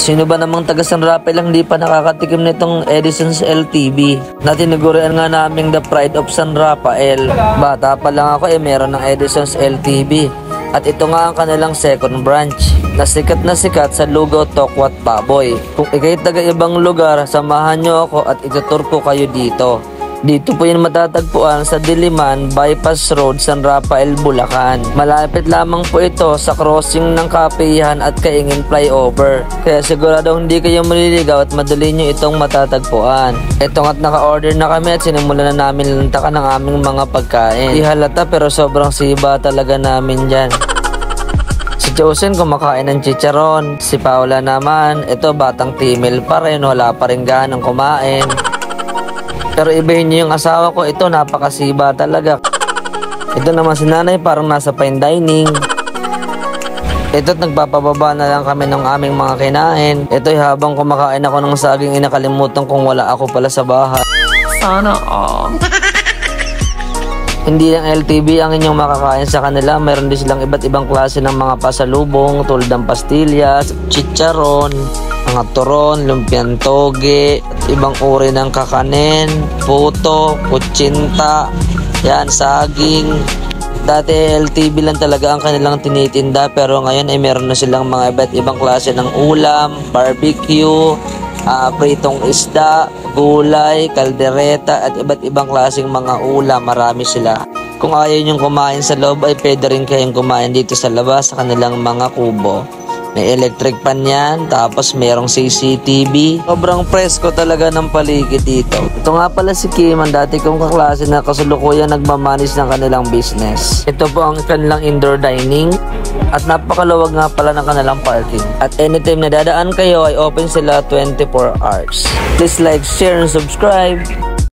Sino ba namang taga San Rafael lang di pa nakakatikim nitong Edison's LTV? Natiniguran nga namin the pride of San Rafael. Bata pa lang ako meron ng Edison's LTV. At ito nga ang kanilang second branch na sikat sa Lugaw, Tokwat, Baboy. Kung ikay taga ibang lugar, samahan nyo ako at itutur ko kayo dito. Dito po yan matatagpuan sa Diliman, Bypass Road, San Rafael, Bulacan. Malapit lamang po ito sa crossing ng Kapihan at Kaingin Flyover. Kaya sigurado hindi kayo maliligaw at madali nyo itong matatagpuan. Ito nga't naka-order na kami at sinimulan na namin lantakan ng aming mga pagkain. Di halata pero sobrang siba talaga namin dyan. Si Josen kumakain ng chicharon. Si Paula naman, ito batang timil pa rin, wala pa rin ganang kumain. Pero ibahin niyo yung asawa ko, ito napakasiba talaga. Ito naman si nanay parang nasa fine dining. Ito't nagpapababa na lang kami ng aming mga kinain. Ito'y habang kumakain ako ng saging inakalimutan kung wala ako pala sa bahay. Sana all. Hindi lang LTV ang inyong makakain sa kanila, mayroon din silang iba't ibang klase ng mga pasalubong tulad ng pastillas, chicharon, mga turon, lumpiang toge, ibang uri ng kakanin, puto, kutsinta, yan, saging. Dati LTV lang talaga ang kanilang tinitinda pero ngayon ay meron na silang mga iba't ibang klase ng ulam, barbecue, pritong isda, gulay, kaldereta at iba't ibang klaseng mga ulam. Marami sila. Kung ayaw nyong kumain sa loob ay pwede rin kayong kumain dito sa labas sa kanilang mga kubo. May electric pan yan, tapos merong CCTV. Sobrang presko talaga ng paligid dito. Ito nga pala si Kim, ang dati kong kaklase na kasalukuyan nagmamanis ng kanilang business. Ito po ang kanilang indoor dining. At napakaluwag nga pala ng kanilang parking. At anytime na dadaan kayo ay open sila 24 hours. Please like, share, and subscribe.